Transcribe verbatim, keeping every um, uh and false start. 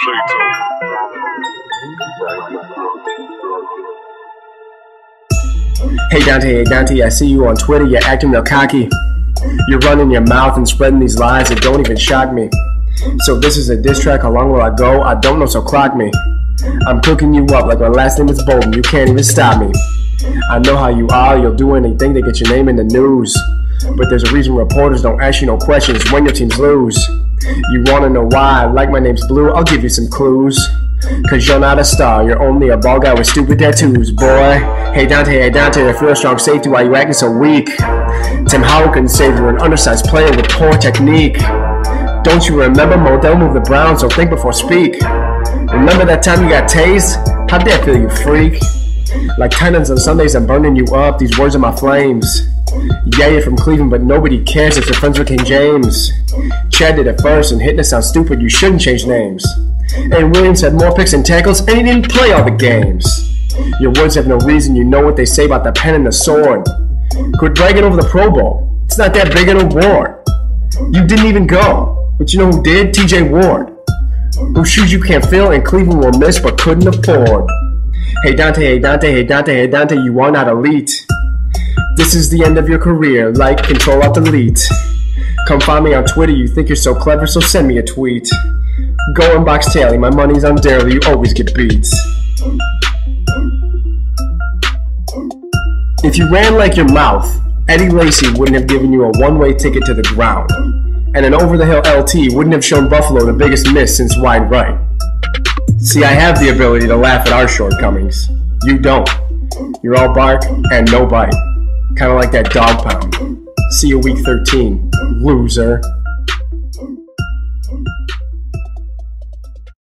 Hey Donte, hey Donte, I see you on Twitter, you're acting real cocky. You're running your mouth and spreading these lies that don't even shock me. So this is a diss track, how long will I go? I don't know, so clock me. I'm cooking you up like my last name is Bolden, you can't even stop me. I know how you are, you'll do anything to get your name in the news. But there's a reason reporters don't ask you no questions when your teams lose. You wanna know why, like my name's Blue, I'll give you some clues. Cause you're not a star, you're only a bald guy with stupid tattoos, boy. Hey Donte, hey Donte, I feel a strong safety, why you acting so weak? Tim Howard couldn't save you, an undersized player with poor technique. Don't you remember Modell moved the Browns, so think before speak. Remember that time you got tased? How'd that feel, you freak? Like Titans on Sundays, I'm burning you up, these words are my flames. Yeah, you're from Cleveland, but nobody cares if you're friends with King James. Chad did it first, and hitting it sounds stupid, you shouldn't change names. And Williams had more picks and tackles, and he didn't play all the games. Your words have no reason, you know what they say about the pen and the sword. Quit bragging over the Pro Bowl, it's not that big an award. You didn't even go, but you know who did? T J Ward. Whose shoes you can't fill and Cleveland will miss but couldn't afford. Hey Donte, hey Donte, hey Donte, hey Donte, you are not elite. This is the end of your career, like, control, alt, delete. Come find me on Twitter, you think you're so clever, so send me a tweet. Go inbox Taylor, my money's on Daily, you always get beats. If you ran like your mouth, Eddie Lacy wouldn't have given you a one-way ticket to the ground. And an over-the-hill L T wouldn't have shown Buffalo the biggest miss since wide right. See, I have the ability to laugh at our shortcomings. You don't. You're all bark and no bite. Kinda like that dog pound. See you week thirteen, loser.